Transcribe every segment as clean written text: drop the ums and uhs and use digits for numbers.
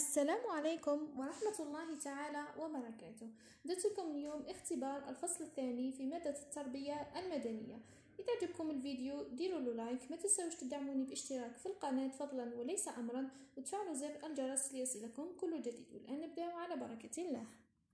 السلام عليكم ورحمة الله تعالى وبركاته. درتكم اليوم اختبار الفصل الثاني في مادة التربية المدنية. إذا عجبكم الفيديو ديروا له لايك، ما تنسوش تدعموني باشتراك في القناة فضلا وليس أمرا، وتفعلوا زر الجرس ليصلكم كل جديد. والآن نبدأ على بركة الله.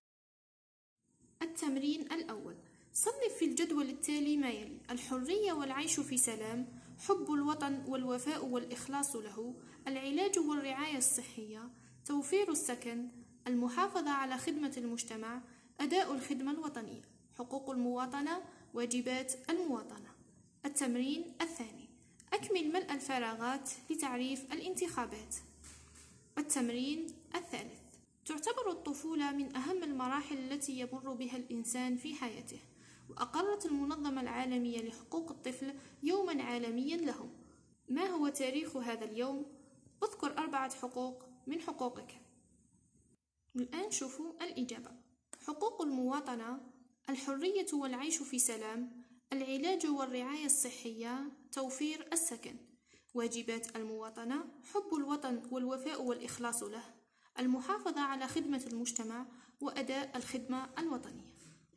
التمرين الأول: صنف في الجدول التالي ما يلي: الحرية والعيش في سلام، حب الوطن والوفاء والإخلاص له، العلاج والرعاية الصحية، توفير السكن، المحافظة على خدمة المجتمع، أداء الخدمة الوطنية، حقوق المواطنة، واجبات المواطنة. التمرين الثاني: أكمل ملء الفراغات لتعريف الانتخابات. التمرين الثالث: تعتبر الطفولة من أهم المراحل التي يمر بها الإنسان في حياته، وأقرت المنظمة العالمية لحقوق الطفل يوما عالميا له. ما هو تاريخ هذا اليوم؟ اذكر 4 حقوق من حقوقك. الآن شوفوا الإجابة: حقوق المواطنة، الحرية والعيش في سلام، العلاج والرعاية الصحية، توفير السكن. واجبات المواطنة: حب الوطن والوفاء والإخلاص له، المحافظة على خدمة المجتمع، وأداء الخدمة الوطنية.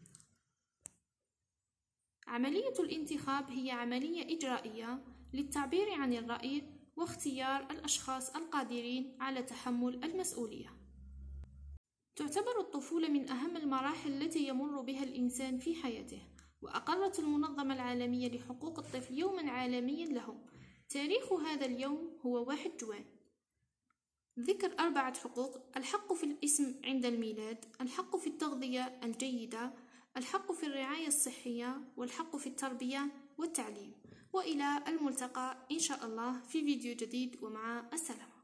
عملية الانتخاب هي عملية إجرائية للتعبير عن الرأي واختيار الأشخاص القادرين على تحمل المسؤولية. تعتبر الطفولة من أهم المراحل التي يمر بها الإنسان في حياته، وأقرت المنظمة العالمية لحقوق الطفل يوما عالميا له. تاريخ هذا اليوم هو 1 جوان. ذكر 4 حقوق: الحق في الاسم عند الميلاد، الحق في التغذية الجيدة، الحق في الرعاية الصحية، والحق في التربية والتعليم. وإلى الملتقى إن شاء الله في فيديو جديد، ومع السلامة.